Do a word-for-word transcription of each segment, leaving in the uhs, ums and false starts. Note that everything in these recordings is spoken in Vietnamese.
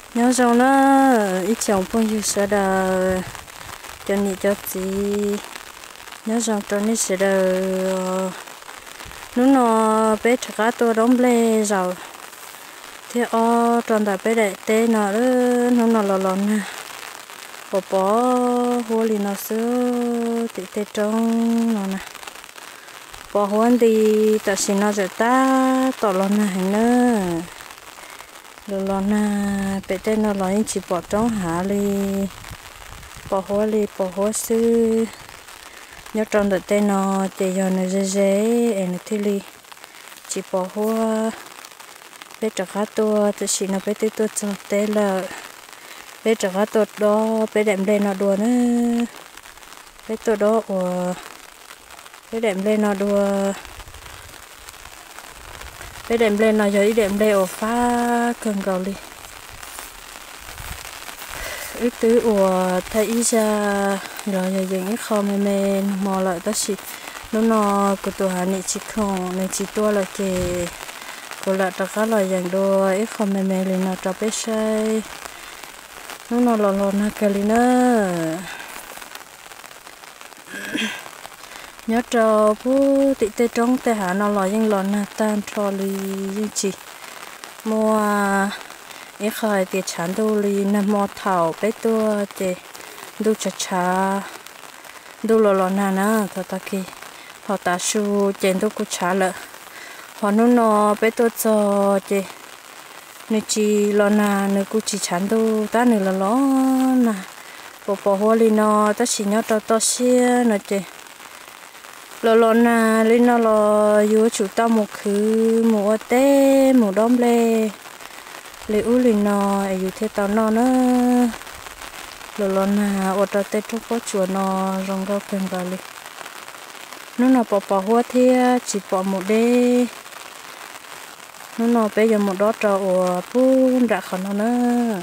nhớ rằng nó ít chồng phong yêu sợ đời cho nhị cho chị nhớ rằng cho nhị sợ đời nó nó bé chắc cá tôi đóng lê rồi thế o tròn đại bé đại tê nó đó nó nó lò lò nè bỏ bỏ hoa lì nó sữa tị tê trong nó nè bỏ hoa đi ta xin nó rồi ta tỏ lò nè hay nữa lò lò nè bé tê nó lò chỉ bỏ trong hạ lì bỏ hoa lì bỏ hoa sữa nhớ tròn đại tê nó chỉ giờ nó dễ dễ em thì lì chỉ bỏ hoa bé trả cá tua tôi xin nó bé tê tôi cho tê là bé trả cá tua đó bé đem lên nó đùa nữa bé tua đó của bé đem lên nó đùa bé đem lên nó giờ đem lên ở pha cần cầu đi ít tứ của thấy ra rồi giờ những cái kho mê mê mò lại đó chị nó nó của tôi hà nị chỉ không nên chỉ tua là kì cô lại cho cá loại dạng đồ ít không mềm mềm lên nó cho bé say nó nó lò lò nó cái lên nữa nhớ cho bố tị tê trong tê hà nó lò những lò nà tan cho li những chị mua ít khỏi tiệt chán đồ li nà mò thảo bé tua tê đồ chả chả đồ lò lò nà nà thật ta kì họ ta su chén đồ cũng chả lợ họ nó nó bé tôi cho chị nếu chỉ lo na nếu cũng chỉ chán đâu ta nữa là lo nè bỏ bỏ hoa li nó ta chỉ nhớ to to xia nè chị lo lo na li nó lo yêu chủ ta một khứ một té một đom lê lê u li nó yêu thế tao nó nữa lo lo na ở đó tết trong có chùa nó rong rau cần vào li nó nó bỏ bỏ hoa thì chỉ bỏ một đê nó nó bây giờ một đó trò ở phun đã khỏi nó nữa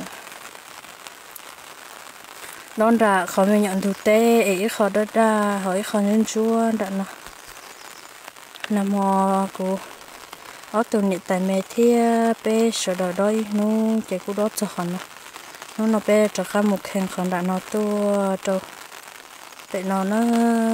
đón đã khỏi mình nhận thực tế ấy khỏi đất đa hỏi khỏi nhân chúa đã nó nằm mò của ở từ nhiệt tại mẹ thia bé sợ đòi đôi nó chạy của đó cho khỏi nó nó nó bé cho cả một hàng khỏi đã nó tua trâu tại nó nó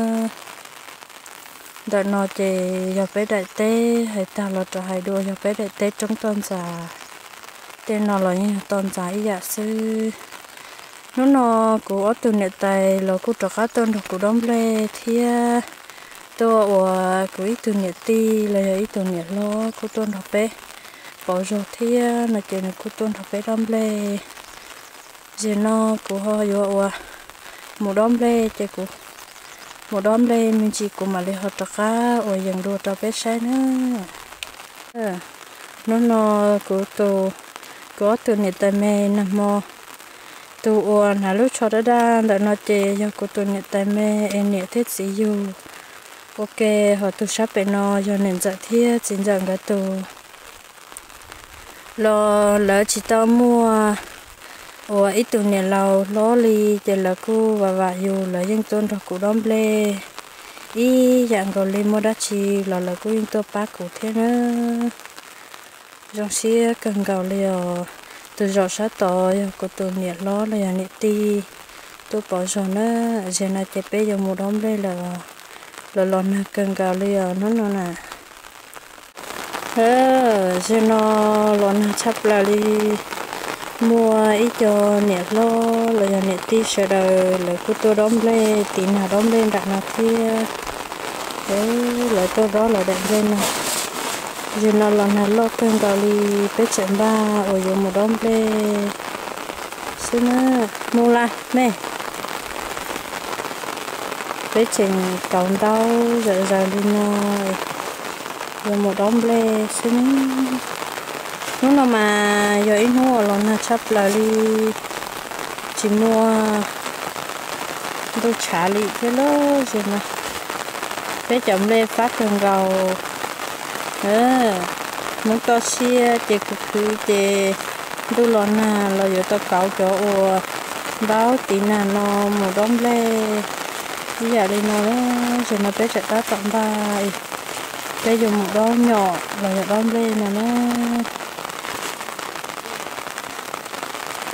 đợt nó chỉ giờ bé đại tê hay ta là trò hay đua giờ bé đại tê trong tôn giả tên nó là như tôn giả ý giả sư nó nó của từ nhiệt tài là của trò cá tôn của đom lê thì tôi ở của ý từ nhiệt ti là ý từ nhiệt lo của tôn học bé bỏ rồi thì nó chỉ là của tôn học bé đom lê giờ nó của họ vô một đom lê chỉ của một đom lên mình chỉ cùng mà lấy hot cá ở dòng đua cho bé sai nữa nó nó của tôi có từ nhiệt tại mẹ nằm mò tôi ở hà lúc cho đã đa đã nó chè cho của tôi nhiệt tại mẹ em nhiệt thích gì dù ok họ tôi sắp phải nó cho nên giờ thiết chính rằng cái tôi lo lỡ chỉ tao mua ủa ít tuổi này lâu ló li thì là cô và và dù là những tôn thuộc của đom lê ý dạng còn lên mua đá chi là là cô những tôn bác của thế nữa trong xe cần gạo liều từ giỏ sát tỏi của tuổi nhiệt ló là nhiệt ti tôi bỏ rồi nữa giờ này thì bây giờ mua đom lê là là lon cần gạo liều nó nó nè ờ giờ nó lon chắp là đi mua ít cho nhiệt lo là nhà nhiệt tí sợ đời là cô tôi đóng lên tí nào đóng lên đặt nào kia đấy là tôi đó là đặt lên này giờ nào là nào lo cơn gạo đi bé chén ba ở dưới một đóng lên xin á mua la nè bé chén cào đau giờ giờ đi nói giờ một đóng lên xin nó nào mà giờ ít mua là nó chấp là đi chỉ mua đồ trả lì thế đó rồi mà bé chồng lên phát thường gầu ờ muốn to xia chỉ cực cứ chỉ đồ lon à là giờ tao cạo cho báo tí nào nó một đống lê bây giờ đi nó đó rồi nó bé chạy ta tận bài bây giờ một đống nhỏ là một đống lê này nó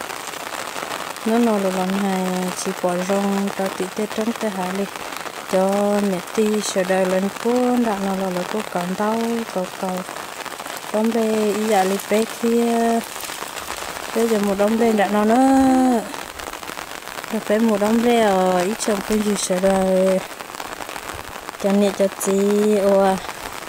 nó nó là lần này chỉ bỏ rong cho tí tết trống tết hạ đi cho nét ti sờ đời lên cuốn đã nó là cô còn đau cầu cầu đóng bê ý dạ li bê kia bây giờ một đóng bê đã nó nữa rồi phải một đóng bê ở ít chồng cũng gì sờ đời cho nét cho chị ô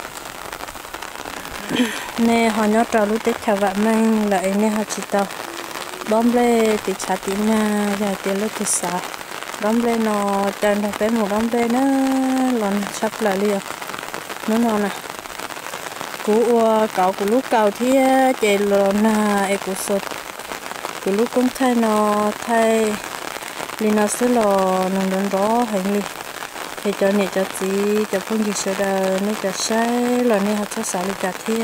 nè họ nhớ trò lúc tết chào bạn mình lại nè họ chỉ tao đóng bê thì chả tí nha giờ tiền lúc thì xả đóng bê nó chân thật bé một đóng bê nó lần sắp lại liền nó nó nè cú cậu của lúc cậu thì chạy lần là em cũng sụt của lúc cũng thay nó thay đi nó sẽ là nó đến đó hành đi thì cho nhẹ cho chị cho phong gì sửa đời nó cho sai là nên học cho xả đi cả thì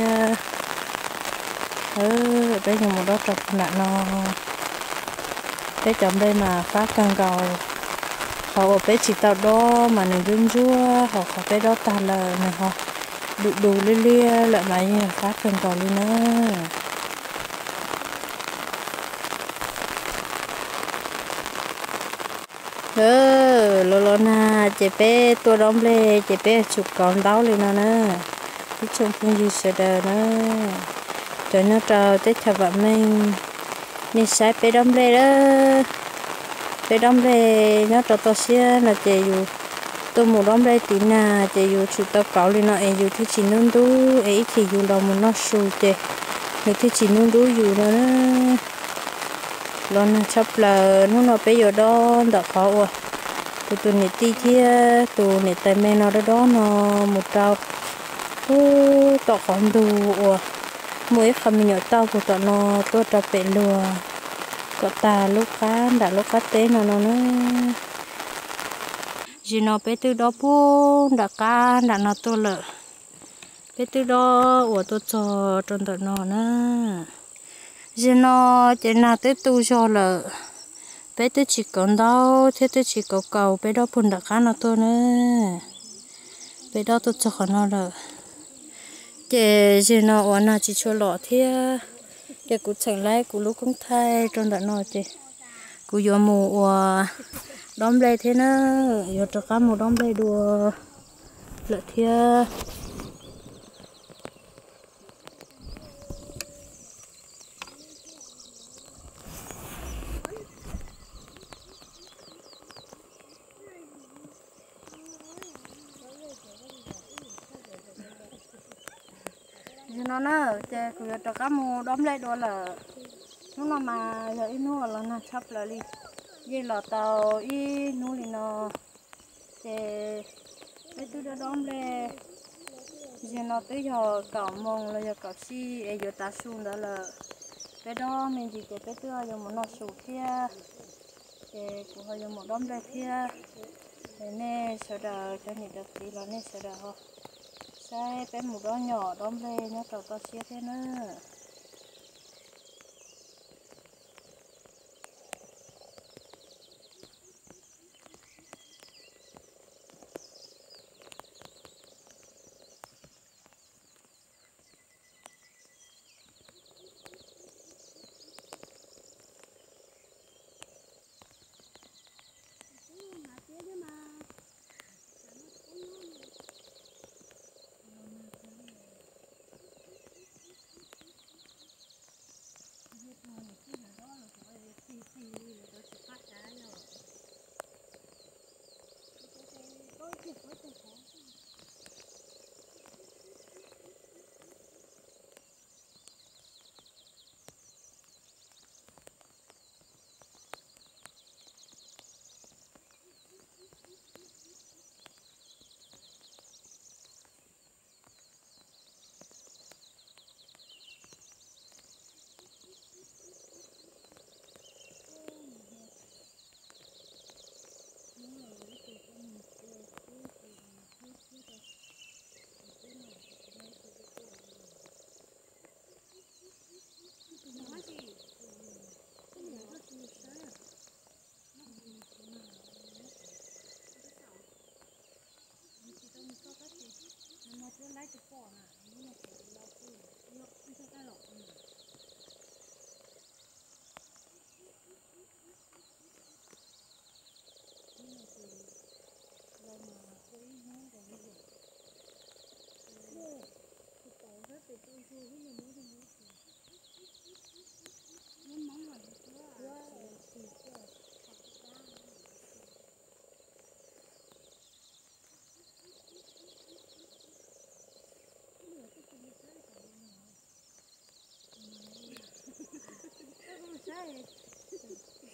ừ bây giờ một đó trọc nạn nó cái chồng đây mà phát cần cầu họ ở bé chỉ tao đó mà này run rua họ họ bé đó ta là này họ đủ đủ lia lia lại mà như phát cần cầu đi nữa ừ lo lo na chị bé tôi đóng lê chị bé chụp con đau lên nó nữa cái chung không gì sợ đời nữa trời nó trời tết chào bạn mình nên sai bé đóng lê đó bé đóng lê nó cho tôi xia là chị dù tôi muốn đóng lê tí nà chị dù chụp tao cáo lên nó em dù thì chỉ nôn đu ấy thì dù đầu một nó sù chị nếu thì chỉ nôn đu dù nó lần chấp là nó nó bây giờ đó đã khó rồi tụi tụi này ti kia tụi này tay mẹ nó đó đó nó một trâu ô tao còn đủ rồi mỗi khi mình nhớ tao của tao nó tôi trâu bể lừa có ta lúc cá đã lúc cá té nó nó nữa chỉ nó bé từ đó bố đã cá đã nó tôi lợ bé từ đó của tôi cho trong tao nó nữa chỉ nó chỉ nào tới tu cho lợ bé tôi chỉ còn đâu thế tôi chỉ cầu cầu bé đó phun đã cá nó tôi nữa bé đó tôi cho nó lợ chỉ chỉ nó ở nào chỉ cho lọ thế cái cú chẳng lấy cú lúc cũng thay trong đó nó chứ cú vô mù đom lê thế nó vô cho cá mù đom lê đùa lợi thế nó nó chơi cú vô cho cá mù đom lê đùa là nó nó mà giờ ít nó là nó chấp lại đi vậy là tàu ít nó thì nó chơi cái thứ đó đom lê giờ nó tới giờ cạo mông là giờ cạo xi ấy giờ ta xuống đó là cái đó mình chỉ cái cái thứ giờ một nó sụt kia cái của họ giờ một đom lê kia thế nên sau đó cho những đặc tí là nên sau đó họ sai cái một đó nhỏ đom lê nhớ tàu to xia thế nữa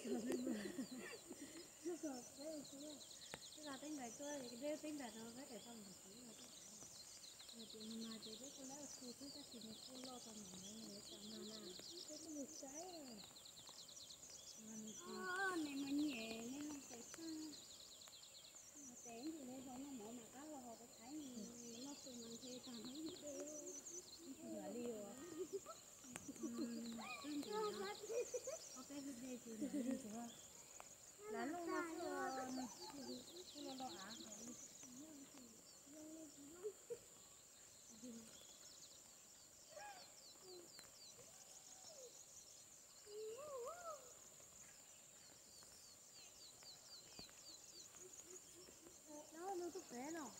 là tính đại cơ thì đeo tính đại rồi cái để xong rồi rồi chị mà chị biết cô lấy cô thứ chắc chị nó cô lo cho mình đấy người ta mà là cái cái một trái rồi ờ này mà nhẹ nên không phải sao mà té thì đây thôi nó mở mà cá là họ có thấy nó từ mình thì càng thấy gì đâu thì là liều à tên gì đó có cái gì đây thì là gì đó là lúc nó cứ nó lo á đó nó tốt bé nào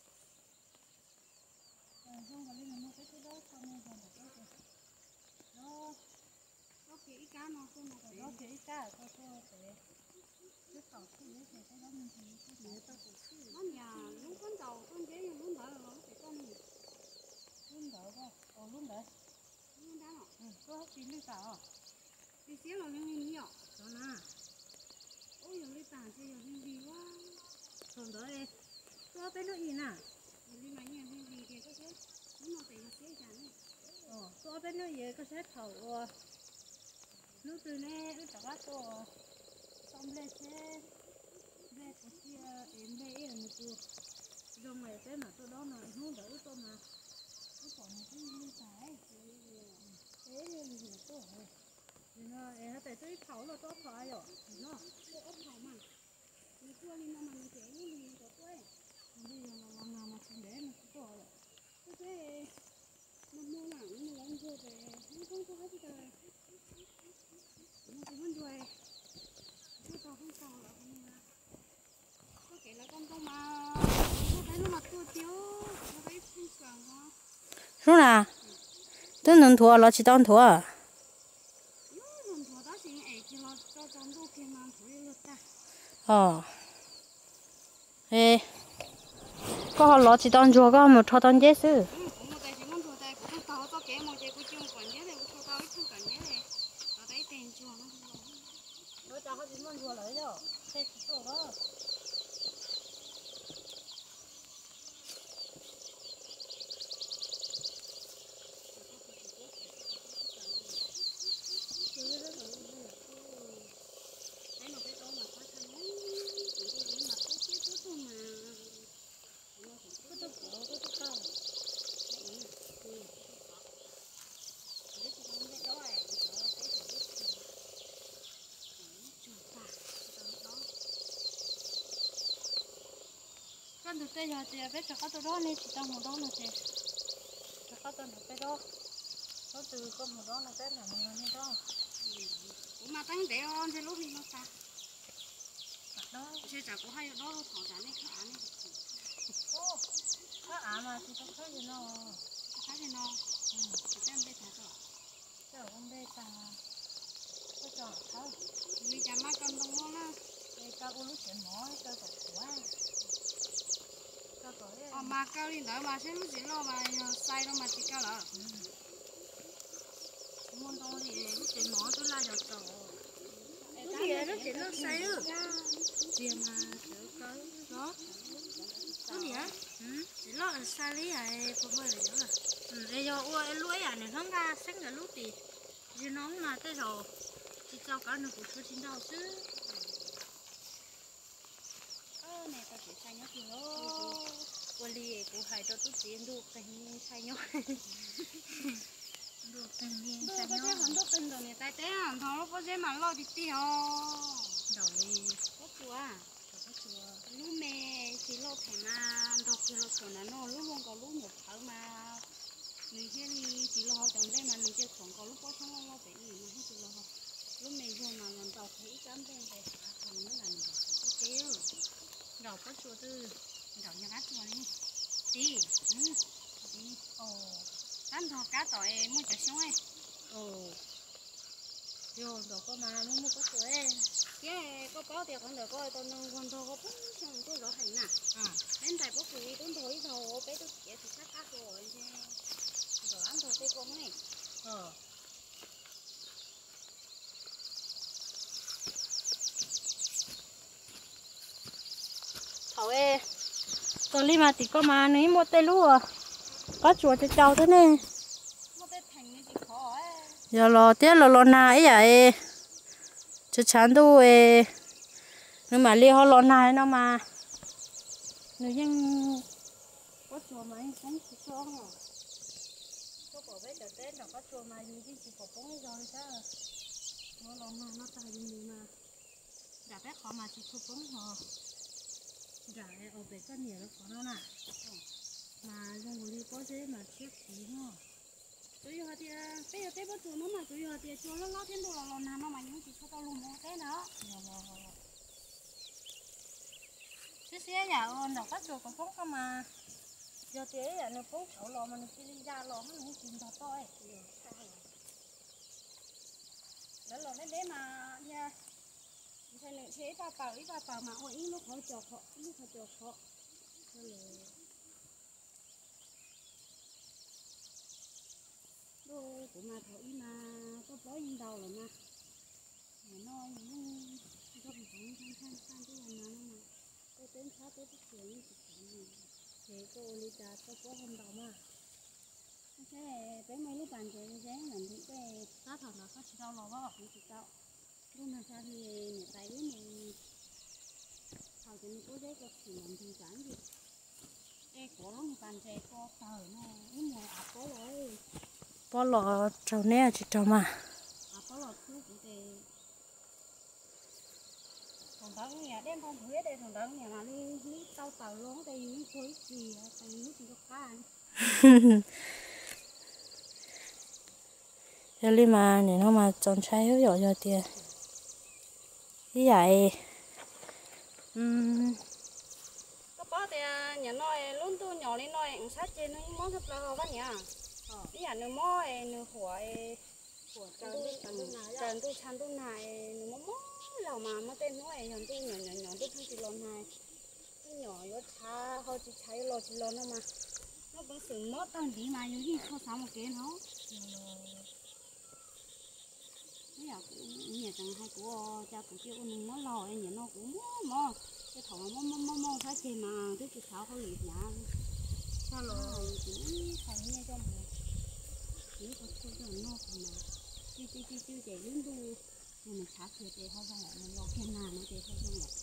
không có lên nó cái cái đó xong rồi còn được cái nó nó kỹ cá nó không nó nó kỹ cá có cái cái cái tàu cái đấy thì cái đó mình thì cái tàu nó nhà lúc con tàu con dế lúc đó là nó phải con gì lúc đó đó ờ lúc đó lúc đó ừ có gì lúc đó đi xíu là lên đi nhở đó nè ôi giờ đi tàn chơi giờ đi gì quá còn đó đi có cái nước gì nè đi mà nhà đi gì thì có cái nó phải là cái chán ờ có cái nước gì có cái thầu nước từ nè nước chả có to xong lên xe về cái kia em về em một cô trong này cái mà tôi đó là nó đỡ tôi mà nó còn một cái như cái thế nên gì tôi thì nó em phải tới thầu là tốt phải rồi nó tôi ốp thầu mà mình cua lên mà mình chế nó mình có quê bây giờ là làm nào mà không để mà có rồi cái cái nó mua mà nó mua ăn thua về nó không có hết rồi nó cũng ăn rồi cái tàu không tàu là có kể là con tôm mà có thấy nó mặt tua chiếu có thấy không sờn không lúc nào tôi nâng thua nó chỉ tao thua à nâng thua đó thì ấy thì nó cho trong đô kia mà thua được ta ờ ê có họ nó chỉ tao thua có một thua tao dễ chứ ừ cũng một cái chỉ muốn thua tay cũng không tao cho kẻ một cái cũng chưa quản nhớ này cũng thua tao ít không quản nhớ này tao thấy tiền chùa nó nó cho họ chỉ muốn thua lấy rồi thế chỉ thua đó cái nó cái đó mà phát thanh ấy chỉ có những mặt cái kia tốt thôi mà nó chỉ có tốt có có tốt cao đấy ừ đấy thì không biết đó ấy đó cái phải biết chuột ta đó con thực tế giờ thì biết cho các tôi đó nên chỉ trong một đó là thế cho các tôi được cái đó nó từ con một đó là cái là mình làm đó mà tăng để on thì lúc thì nó ta đó chơi chả có hay đó thỏ chả nên khá nên ô khá à mà thì tôi khá gì nó khá gì nó ừ cái em đây thả rồi cái ông đây ta cái trò khá vì chả má con đông ngon á đây ta có lúc chuyện mỏ cho cậu quá cho cậu ấy ờ mà cao đi đỡ mà sẽ lúc chuyện lo mà sai đâu mà chỉ cao lợ muốn đâu thì lúc chuyện mỏ tôi la được cậu lúc gì lúc chuyện nó sai ư tiền mà chữ tới đó lúc gì á ừ chỉ lo sai lý này không phải là nhớ là ừ bây giờ ôi lúa à này không ra sáng giờ lúc thì giờ nó mà tới rồi chỉ cho cả nó cũng chưa chín đâu chứ ơ này tao chỉ sai nhớ thì nó ôi li cũng hay cho tôi tiền được thành sai nhớ được thành viên sai nhớ không được thành rồi này tay té à thằng nó có dễ mà lo đi tiêu rồi có chùa có chùa lúc mẹ chỉ lo phải mà đọc thì lo phải là nó lúc luôn có lúc một thở mà người kia thì chỉ lo họ chọn đây mà người kia còn có lúc có xong lo lo phải gì mà không chỉ lo họ lúc mẹ vô mà lần đầu thấy cám bên về cả còn nó là mình cái tiêu đầu có chùa tư đầu nhà cá chùa này đi ừ đi ồ ăn thọ cá tỏi mua chả xong ấy ồ vô đâu có mà muốn mua có tuổi cái có có tiền còn được coi tôi nâng quan thô có bốn xong tôi rõ hành nè à bên tại có phụ tôi thổi thầu bé tôi chỉ thì sát ác rồi chứ rồi ăn thầu cây con này ờ thầu ê tôi đi mà thì có mà nếu mua tê lúa có chuột cho cháu thế này giờ lo tiếc lo lo na ấy vậy cho chán đâu ê nhưng mà li họ lo na nó mà nếu như có chuột mà anh cũng chỉ cho hả có bỏ bé đợt tết nó có chuột mà như thế chỉ bỏ bóng rồi chứ nó lo na nó tài gì mà đã bé khó mà chỉ thu bóng họ đã ở bé có nhiều nó khó nó nè mà dùng cái có dễ mà chiếc gì nó chủ yếu thì bây giờ tết bắt chuột nó mà chủ yếu thì chuột nó lót thêm đồ là lon nào nó mà những chỉ cho tao luôn mua tết nữa xí xí nhà ơn đọc các chuột còn không có mà giờ thế là nó cũng chậu lò mà nó chỉ đi ra lò nó cũng chìm thật thôi đó là đấy mà nha thế này chế ba bảo ít ba bảo mà ôi ít lúc họ chọc họ lúc họ chọc họ đôi của mà thổi mà có bó như đầu rồi mà nó những có một cái thanh thanh thanh cái là nó mà tôi đến sáu tới cái chuyện như thế thế cô đi ra có bó hôm đầu mà thế bé mấy lúc bàn chơi như thế làm những cái sát thật là có chỉ đau lò đó chỉ đâu lúc nào sao thì nhà tay lúc này thầu thì có giấy có chỉ làm gì chẳng gì cái cổ nó bàn chơi có tờ nó cái mùa áp có rồi bỏ lò trâu nè chỉ trâu mà áp có lọt thứ của cái thằng đắng nhà đem con huế đây thằng đắng nhà mà đi đi tao tàu luôn đây những khối gì tại những gì có cá giờ đi mà để nó mà trồng trái yếu dội cho tiền như vậy um, có bó thì nhà nói luôn tôi nhỏ lên nói cũng sát trên nó món thật là bắt nhỉ cái nhà nó mó nó khỏi của trần tôi chăn tôi này nó mó là mà mà tên nó này tôi nhỏ nhỏ nhỏ tôi không chỉ lon này tôi nhỏ yếu cha họ chỉ cháy lo chỉ lo nó mà nó có sự mất tăng gì mà như gì không sao một cái nó nhà nhà chẳng hay của cha của kia ông nó lo nhà nó cũng mò cái thằng mò mò mò mò phải chơi mà cái chị sáuเขาหลีดnhà sao rồi cũng phải nghe cho mình chỉ có cô cho nó mà chứ chứ chứ chứ để đứng đu mình xả thiệt để họ xong lại mình lo khen nào nó để họ xong lại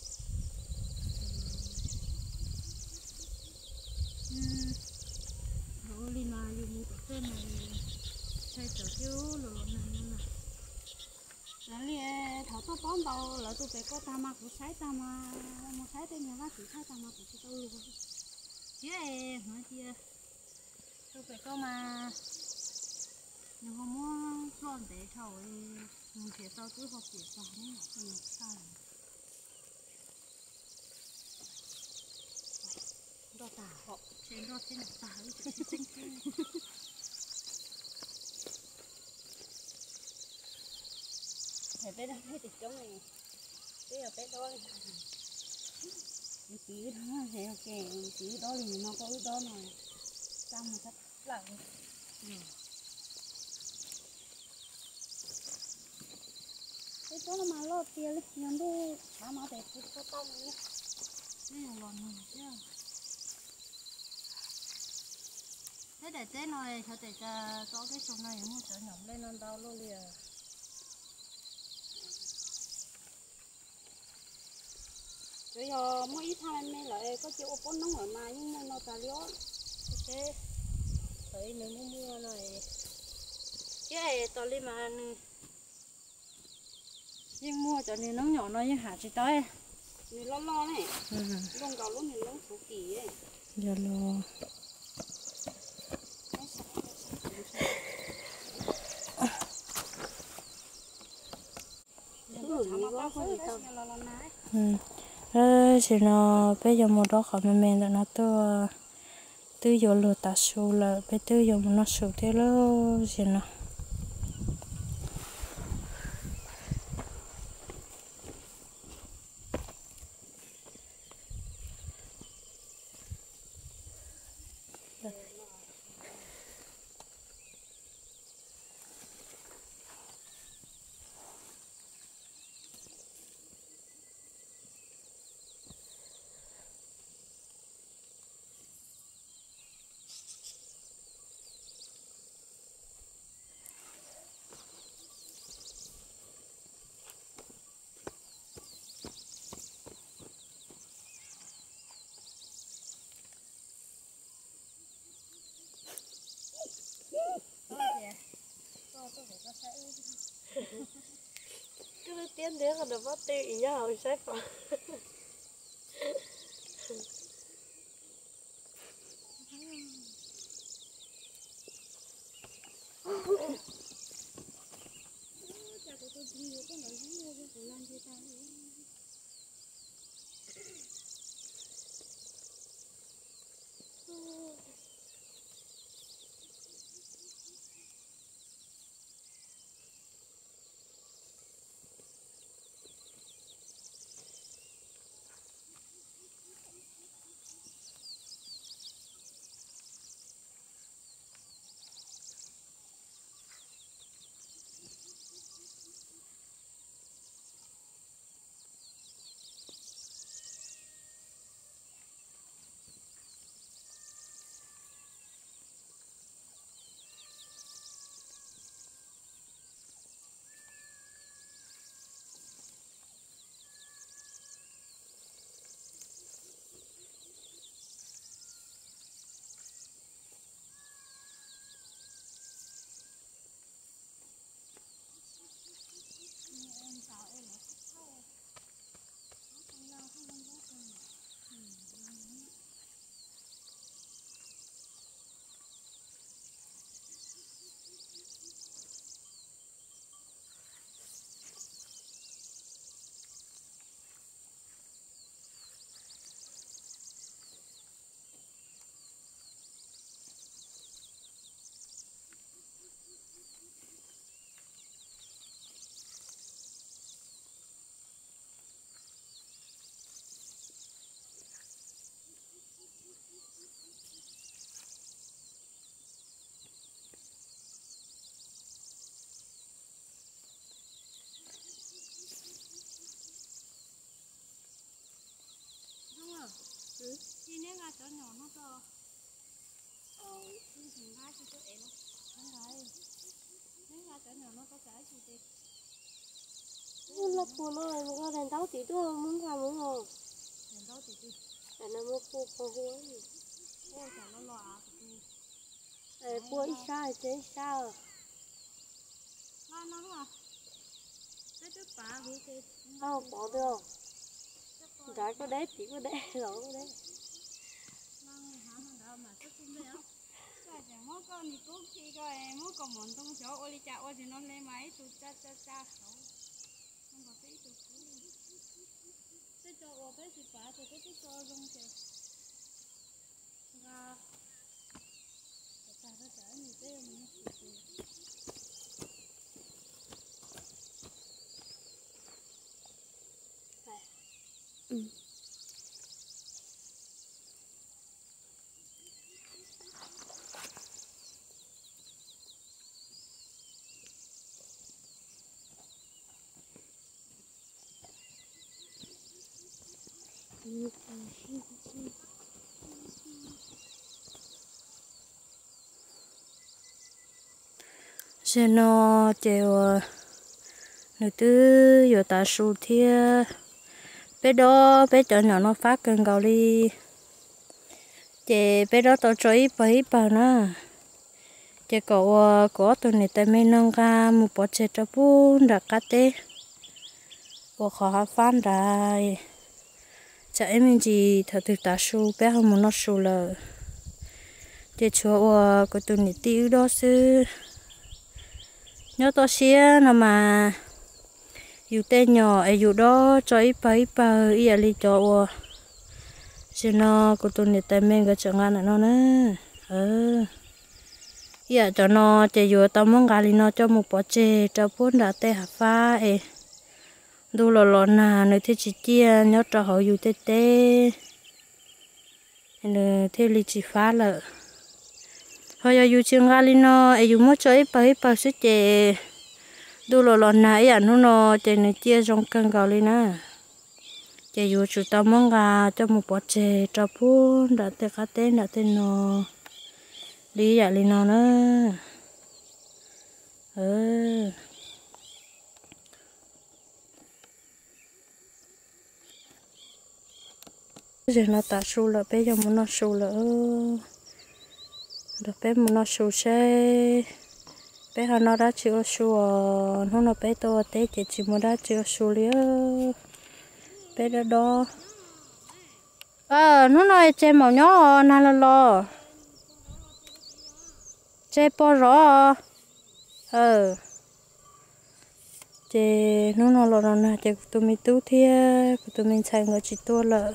rồi đi mà đi mua cái tên này xây chỗ chiếu rồi này nè là li thảo tao bón tao là tôi phải có ta mà cũng sấy ta mà mà sấy tên nhà bác chỉ sấy ta mà cũng chỉ tao luôn chứ em nói chia tôi phải có mà nhưng không muốn chọn để thầu mình phía sau cứ học phía sau nữa ừ, sao đo tả họ trên đó trên tả ấy xinh xinh phải biết đâu hết thì chống này bây giờ biết đó chỉ đó thì ok chỉ đó thì nó có đó mà trong mà sắp lại cái chỗ mà lo tiền nhưng tôi thả mà để tôi có tông nhé cái dùng lon này chứ thế để thế này cho để cho có cái sông này mua trở nhỏm lên non đau luôn liền bây giờ mỗi ít tham anh lại có chịu bốn nóng ở mà nhưng nó ta lió thế thấy nếu mua mua này cái này tao đi mà nhưng mua cho nên nó nhỏ nó như hạt chỉ tới mình lo lo này lông gạo lúc mình lông số kỳ ấy giờ lo ừ thì nó bây giờ một đó khỏi mình mình là nó tôi tư giờ lừa ta số là bây tư giờ nó số thế lo gì nó cái tiếng đấy còn được bắt tiêu ý nhau sẽ phải thì nếu là chỗ nhỏ nó to ờ nhưng thì ra cho tôi em không đấy nếu là chỗ nhỏ nó có cái gì thì nó phụ nó mà có đèn táo tí tôi muốn làm muốn không đèn đâu thì thì để nó mua phụ phụ huống ôi chả nó lọ thì để phụ ít sao thì ít sao nó nó là cái thứ bà thì thì không bỏ được trái có đấy tí có đấy rồi có đấy nó hả nó đâu mà rất cũng đấy á cái chẳng mỗi con thì cũng khi coi mỗi con món trong chỗ ôi chả ôi thì nó lấy máy tụt cha cha cha không không có cái tụt cái chỗ ôi cái gì bà thì cái chỗ trong chỗ ra ta nó trở như thế mình ừ. giờ nó chiều nữa tư giờ ta sưu thia bé đó bé chọn nhỏ nó phát cơn gạo đi chị bé đó tao chơi bấy bà nè chị cậu có tụi này tại mình nâng ca một bó chết cho bún đã cắt tê và khó phán đại chả em mình chỉ thật thực ta sưu bé không muốn nó sưu là chị chúa của tụi này tiêu đó sư nhớ to xía nào mà dù tên nhỏ ấy dù đó cho ít bà ít bà ý là cho cho nó của tôi này tay mình cái chẳng hạn nó nữa ờ ý cho nó chỉ dù tao muốn gà nó cho một bó chè cho bốn đã tê hạt pha ấy đủ lò lò nà nữa thì chỉ chia nhớ cho họ dù tê tê nữa thì li chỉ phá lợ thôi dù chuyện gà nó ấy dù mất cho ít bà ít bà sẽ chè đủ lò lò nà ấy nó nó chè này chia trong cân gạo đi nè chè dù chủ tao mong gà cho một bó chè cho bốn đã tê cá tê đã tê nó đi vậy đi nó nữa ừ giờ nó ta su là bé giờ muốn nó su là được bé muốn nó su xe bé họ nó đã chịu xua nó nó bé to té chỉ chỉ muốn đã chịu xua liếc bé đó đó ờ nó nói chơi màu nhỏ nà lo lo chơi po rõ ờ chơi nó nó lo nó nè chơi tụi mình tu thiê tụi mình xài người chỉ tua lợ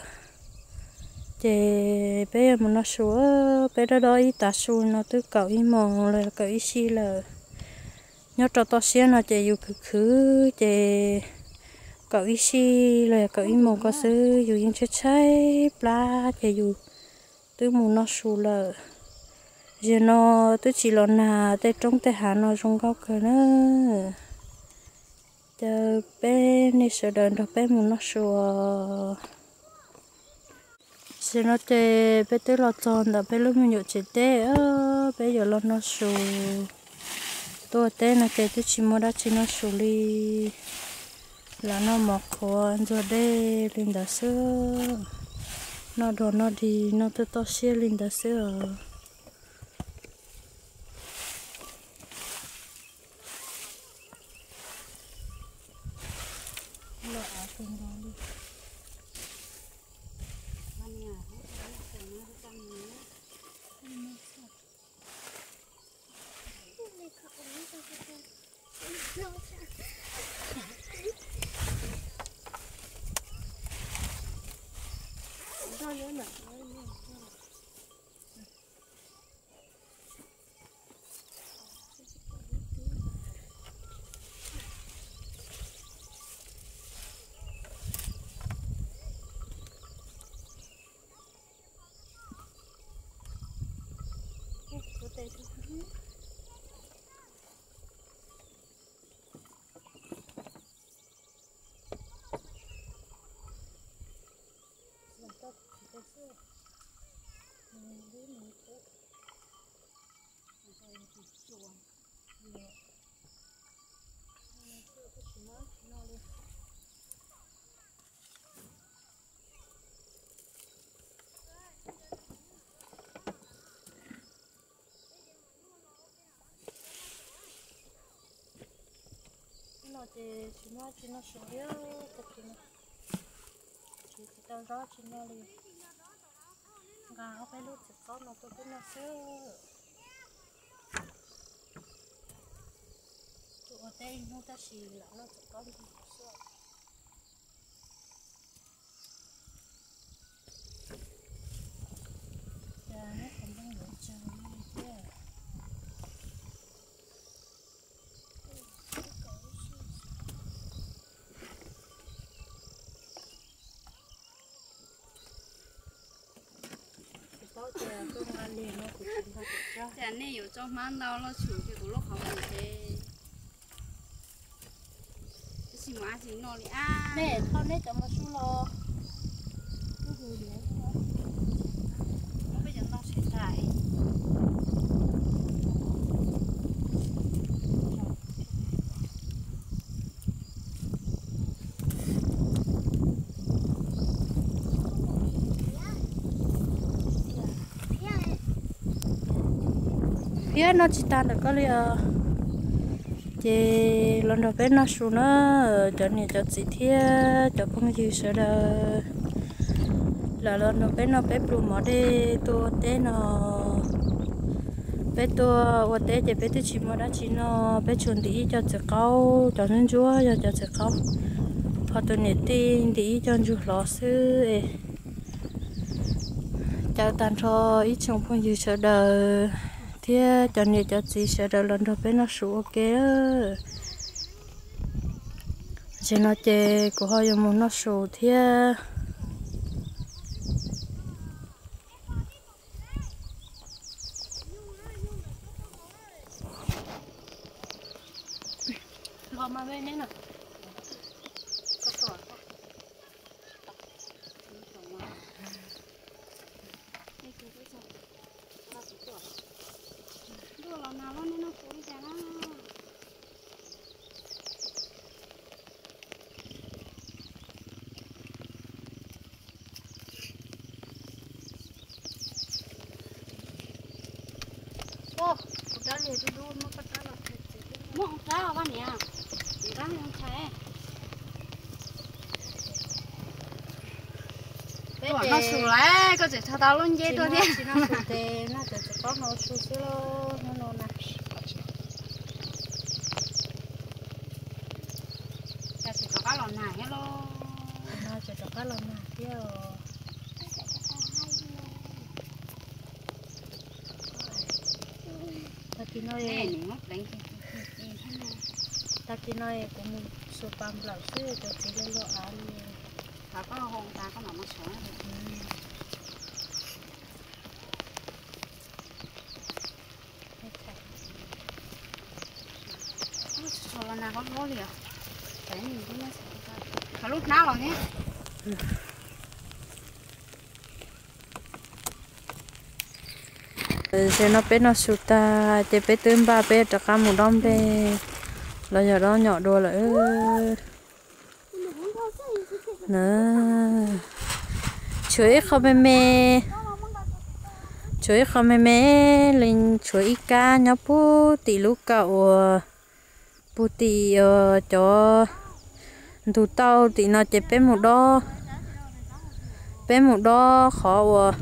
chơi bé mà nó xua bé đó đó ít ta xua nó cứ cậu ít mòn rồi cậu ít xí lợ nhớ cho to xía nó chơi yêu khứ khứ chơi cậu ít xí rồi cậu ít mòn có sư yêu những chết cháy pla chơi yêu từ mù nó xua lợ giờ nó tôi chỉ lo nà tới trong tới hà nó trong góc cơ nữa giờ bé này sợ đợn đó bé mù nó xua giờ nó chơi bé tới lo tròn đó bé lúc mình nhậu chơi té ơ bé giờ lo nó xua tôi té nó chơi tôi chỉ muốn đã chỉ nó xua đi là nó mọc khó rồi đây lên đó xưa nó đồ nó đi nó tới to xia lên đó xưa nó thì chỉ nó chỉ nó sủi á tất nhiên chỉ chỉ tao rõ chỉ nó đi gà nó phải lúc chỉ có nó tôi biết nó sữa tụi ở đây nó ta chỉ là nó chỉ có đi sữa giờ nó còn đang ngủ chờ như thế thì anh ấy ở trong máng đâu nó chủ cái của lúc họ làm thế cái gì mà gì nó đi à nè con nè cho mà su lo nó bây giờ nó sẽ chạy phía nó chỉ tan được có liền thì lần đầu bên nó xuống nó cho nên cho chị thia cho không chịu sợ đâu là lần đầu bên nó bé bù mỏ đi tôi té nó bé tôi ở té thì bé tôi chỉ mua đã chỉ nó bé chuẩn đi cho chị câu cho nên chúa cho cho chị câu họ tôi nhớ tin đi cho chú lọ sư chào tàn cho ít trong không chịu sợ đâu thế cho nên cho chị sẽ đợi lần đầu bên nó xuống ok chỉ nó chơi của họ dùng một nó xuống thế lo mà bên này nè nào nó nó phun ra nó ô, cái này tôi đun nó có trả lời mong sao ba nè thì đó không thấy nó sụt lại có thể thao tao luôn dễ thôi đi nó sụt thế nó chỉ có nó sụt xíu nó nó nè ta chỉ có cái lon này hello nó chỉ có cái lon này theo ta chỉ nói ta chỉ nói cũng số băm lão sư cho chị lên lo ăn ta có hông ta có mà mất số số là nào có lúa liền cái gì cũng nhớ cả lúc nào rồi nhé giờ nó bé nó sụt ta chỉ bé tưm ba bé cho cá một đom bé là giờ đó nhỏ đùa lại nữa chuối không mê mê chuối không mê mê lên chuối cá nhóc pu tì lúc cậu pu tì cho tụ tàu tì nó chỉ bé một đo bé một đo khó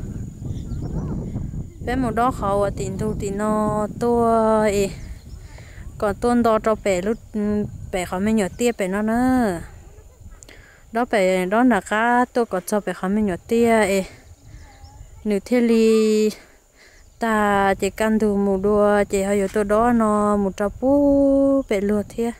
bé một đo khó tì tụ tì nó tua ấy còn tuôn đo cho bé lúc bé khó mới nhỏ tia bé nó nữa đó bé đó là cá tôi có cho bé khó mới nhỏ tia ấy nếu thế thì ta chỉ cần đủ một đua chỉ hay tôi đó nó một trâu bú bé lừa thế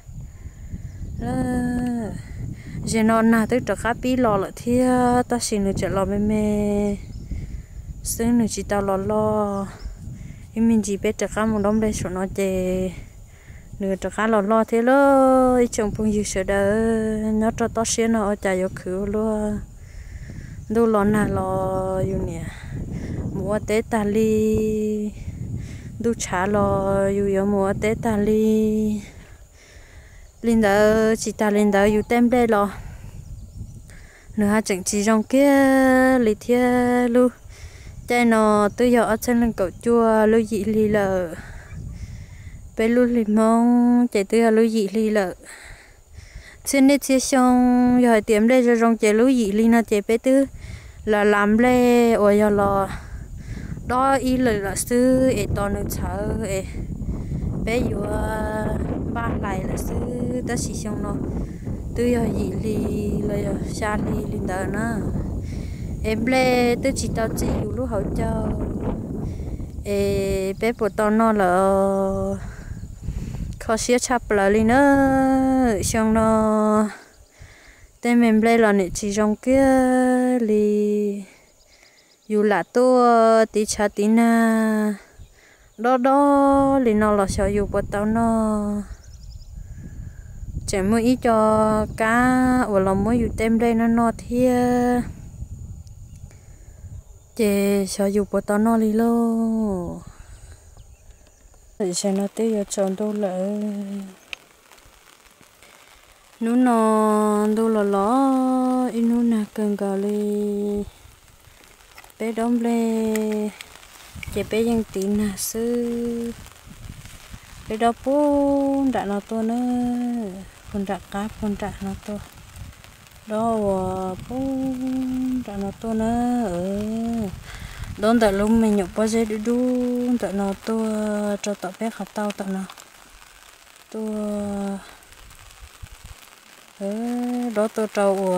giờ nó nào tới cho cá pi lò lại thế ta xin được chạy lò mê mê xin được chỉ tao lò lò em mình chỉ biết cho cá một đống đây số nó chỉ nửa cho cá lò lò thế lo chồng phong dư sợ đỡ nó cho to xíu nó chạy vô khử luôn đâu lò nào lò yêu nè mua té ta li đâu trả lò yêu yêu mua té ta li linh đỡ chỉ ta linh đỡ yêu tem đây lò nửa hai chẳng chỉ trong kia li thia lu chạy nó tôi giờ ở trên lưng cậu chua lu dị li lợ bé lu li mong chạy tôi lu dị li lợ trên đây chia xong giờ tiệm đây rồi trong chạy lu dị li nó chạy bé tư là làm lê ở giờ là đó ý lời là sư ấy toàn được chờ ấy bé vừa ba lại là sư ta chỉ xong nó từ giờ gì li lời xa li linh đờ nó em lê tôi chỉ tao chỉ lúc hậu cho ấy bé bộ to nó là khó xía chắp lại li nữa xong nó tên mình lê là nị chỉ trong kia li dù là tôi tí cha tí na đó đó li nó là sao dù bắt tao nó chỉ mới ý cho cá ở lòng mới dù tem đây nó nó thia chỉ sao dù bắt tao nó li lô để xem nó tí giờ chọn đâu lại nó nó đâu là lo in nó nè cần cả li bé đom lê chị bé dân tín là sư bé đó bố đã nó to nữa con đã cá con đã nó to đó bố đã nó to nữa đó tại lúc mình nhục bao giờ đu tại nó to cho tao bé học tao tại nó to đó tôi trâu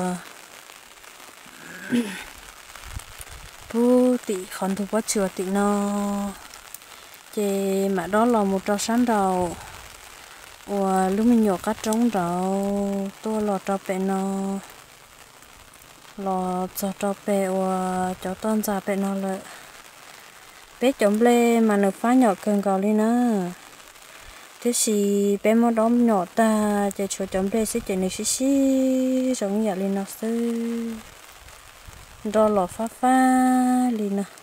bố tị còn thuộc quá chừa tị nó chè mà đó là một trâu sáng đầu và lúc mình nhổ cắt trống đầu tôi lò trâu bẹ nó lò cho trâu bẹ và cho con già bẹ nó lại bé chồng lê mà được phá nhỏ cần gò lên nữa thế thì bé mua đóm nhỏ ta chè cho chồng lê sẽ chè này xí xí giống như lên nó sư đó lò phá phá lên nè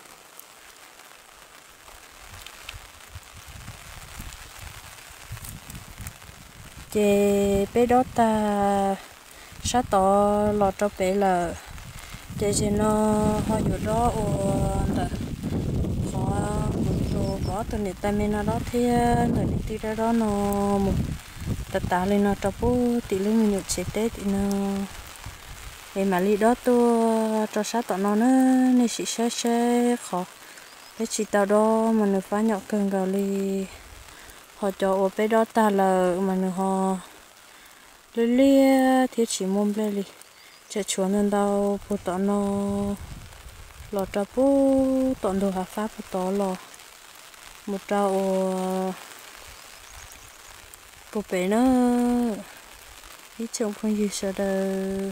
chè bé đó ta sát tỏ lò cho bé là chè chè nó họอยู่đó ở khó rồi có đó tụi này tay mình nó đó thế tụi này tí ra đó nó một tạt tạt lên nó cho bố tí lên mình nhục chế tết thì nó để mà đi đó tôi cho sát tụi nó nữa nên chỉ sẽ sẽ khó để chỉ tao đó mà nó phá nhọ cần gạo đi họ cho ở bên đó ta là mà nó họ lê lê thì chỉ mồm lê lì chạy chuồn lên đâu phụ tao nó lọ cho bố tụi đồ hạ phá phụ tao lọ một trâu bộ bé nó ít trông không gì sợ đâu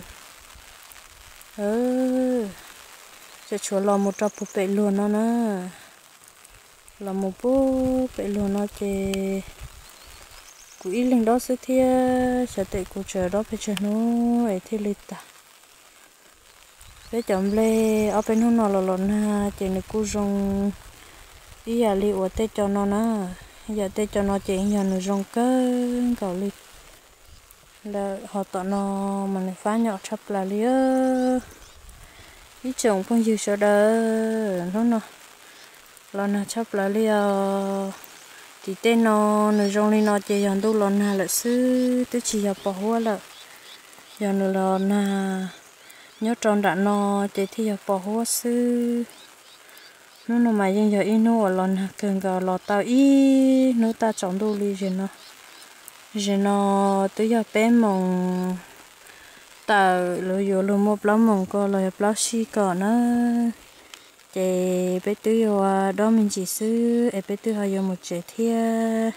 ừ sẽ chúa lo một trâu bộ bé luôn nó nè là một bố bé luôn nó chè cú ít lên đó sẽ thia sẽ tệ cú chờ đó phải chờ nó ấy thì lịch ta bé chồng lê ở bên hôm nọ là lon ha chè này cú rong ý là li ở tết cho nó nè giờ tết cho nó chỉ nhà nó rong cơ cầu li là họ tọt nó mà này phá nhỏ chắp là li ơ ý chồng không chịu sợ đỡ nó nó là nó chắp là li ờ thì tên nó nó rong li nó chỉ dàn tu lon hà là sư tôi chỉ học bỏ hoa là giờ nó lon hà nhớ tròn đã nó chỉ thi học bỏ hoa sư nó nó mà giờ in nó lon cần gạo lọt tao ý nó ta chọn đồ li gì nó gì nó tới giờ bé mong ta lười giờ lười một lắm mong có lười bao xí cỏ nó chị bé tới giờ đó mình chỉ xứ em bé tới giờ một trẻ thia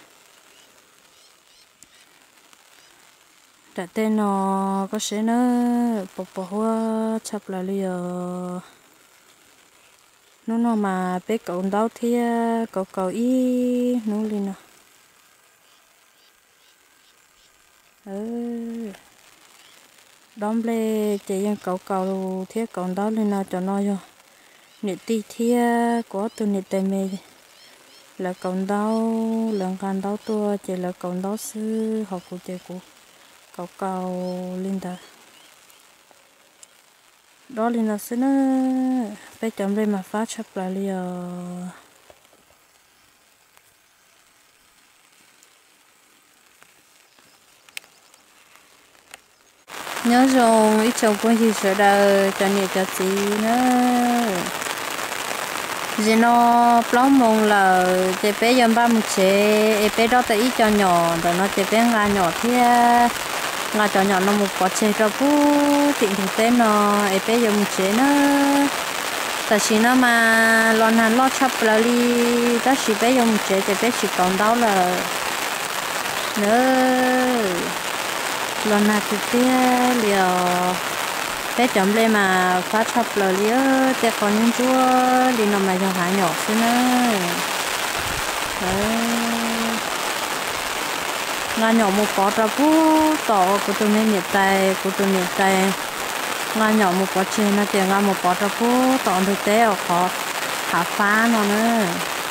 đã tên nó có sẽ nó bọc bọc hoa chập lại liền nó nó mà bé cậu đau thì cậu cậu ý nó lên nè ừ đom lê chỉ những cậu cậu thì cậu đau lên nào cho nó vô nịt ti thì có từ nịt tay mê là cậu đau lần gan đau tua chỉ là cậu đau sư học của chị của cậu cậu lên ta đó là nó sẽ nó bây giờ đây mà phát chấp lại liền nhớ rồi ít chồng cũng chỉ sợ đời cho nhiều cho chị nữa vì nó plong mong là chị bé dầm ba một chế bé đó tới ít cho nhỏ rồi nó chị bé ngà nhỏ thì ngà cho nhỏ nó một quả chế cho bố tiện thực tế nó bé dầm một chế nó tại vì nó mà lo nàn lo chấp là đi ta chỉ bé dầm một chế chị bé chỉ còn đau là nữa lần nào thì thế liều bé chấm lên mà phát chấp là liều té còn những chúa đi nằm mà cho hái nhỏ xí nữa ngà nhỏ một bó ra bú tỏ của tôi nên nhiệt tay của tôi nhiệt tay ngà nhỏ một bó trên nó tiền ngà một bó ra bú tỏ thực tế ở khó thả phá nó nữa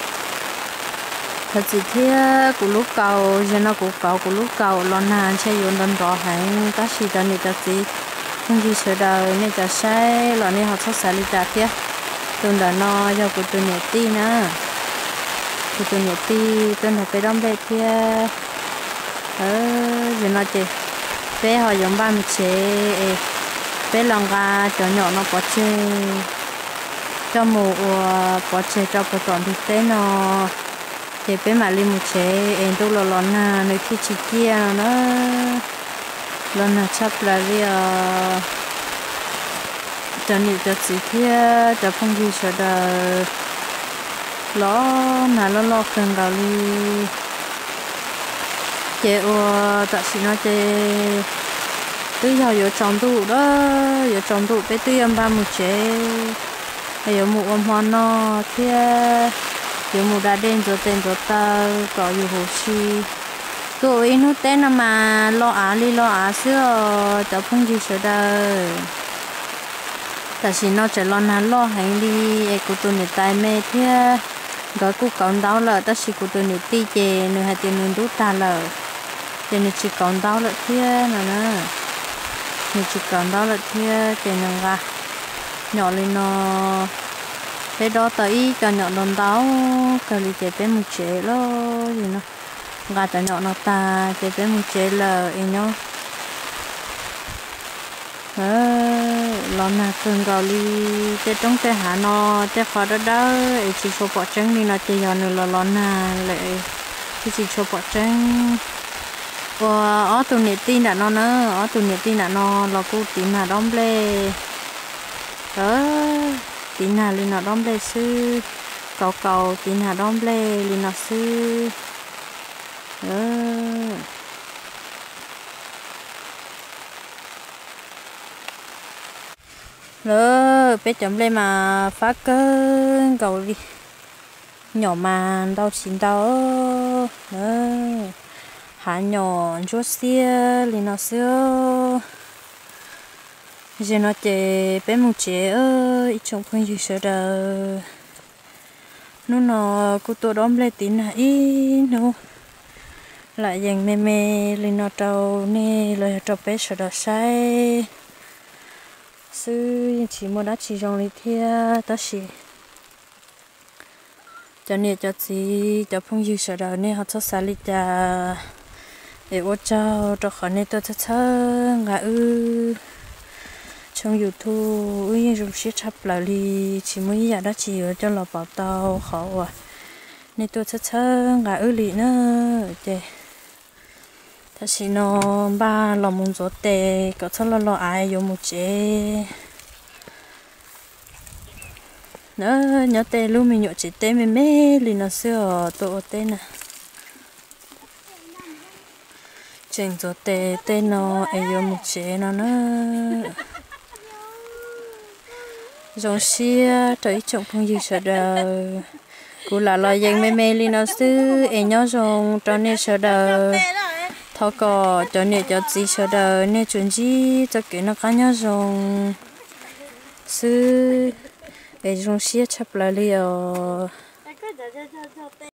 thật sự thế của lúc cầu giờ nó của cầu của lúc cầu lon hàng chơi yon đơn rõ hàng ta chỉ cho người ta gì không gì sợ đời nên ta sai lon này họ sắp xả đi ta kia tuần đó nó cho của tuần nhật ti nữa của tuần nhật ti tuần họ phải đóng về kia ờ giờ nó chơi bé họ giống ba mươi chế bé lòng gà cho nhỏ nó bỏ chơi cho mù bỏ chơi cho bộ toàn thực tế nó thì bé mà lên một chế em tôi lo lon na nơi khi chị kia nó lon na chấp là đi cho nhiều cho chị kia cho không gì sợ đời lo na lo lo cần gạo đi chế ô tại chị nói chế tôi giờ giờ trồng tủ đó giờ trồng tủ bé tôi em ba một chế hay giờ một ôm hoa nó kia giờ một đã đen rồi tên rồi ta có nhiều hồ si rồi nó tên mà lo á đi lo á xưa cháu không gì sợ đâu tại vì nó chỉ lo nán lo hành đi của tôi người tài mê thế gọi cô còn đau là ta chỉ của tôi người ti chè người hai tiền người đút ta là cho nên chỉ còn đau là thế nè nè người chỉ còn đau là thế chè nè ra nhỏ lên nó thế đó tới cho nhỏ đòn táo cái lý chế bên một chế lo gì nó gà cho nhỏ nó ta chế bên một chế là ấy nhá lon là thường gọi đi chế trong chế hà nó chế khó đó đó chỉ cho bỏ trứng đi nó chế giờ nữa là lon là lại chỉ cho bỏ trứng và ở tụi nhiệt tin đã nó nữa ở tụi nhiệt tin đã nó là cô tin là đom lê đó tin là lên nó đom lê sư cầu cầu tin là đom lê lên nó sư đó đó bé chấm lên mà phát cơn cầu đi nhỏ mà đau chín đau đó hạ nhỏ chút xíu lên nó xíu giờ nó chế bé một chế ơi trong không gì sợ đâu nó nó cô tôi đom lên tin là ít nó lại dành mê mê lên nó trâu nè lời trâu bé sợ đâu sai sư chỉ muốn đã chỉ trong lý thia đó là cho nên cho chị cho phong dư sợ đâu nè họ cho xả lý cha để ô cho cho khỏi nên tôi thật ngã ư trong YouTube ư dùng siết chập lại đi chỉ muốn giờ đó chỉ ở cho lò bảo tàu khó à nên tôi thật ngã ư lì nữa để ta chỉ nó ba lò muốn gió tè có thật là lò ai dùng một chế nó nhớ tè luôn mình nhớ chỉ tè mình mê lì nó xưa tổ tè nè chỉnh gió tè tè nó ai dùng một chế nó nữa giống xia tới trồng phong gì sợ đời cú là lo dành mê mê lì nó xưa ai nhớ dùng cho nên sợ đời thọ cò cho nên cho chị sợ đời nên chuyện gì cho cái nó cá nhau dùng sư để dùng xia chập lại liều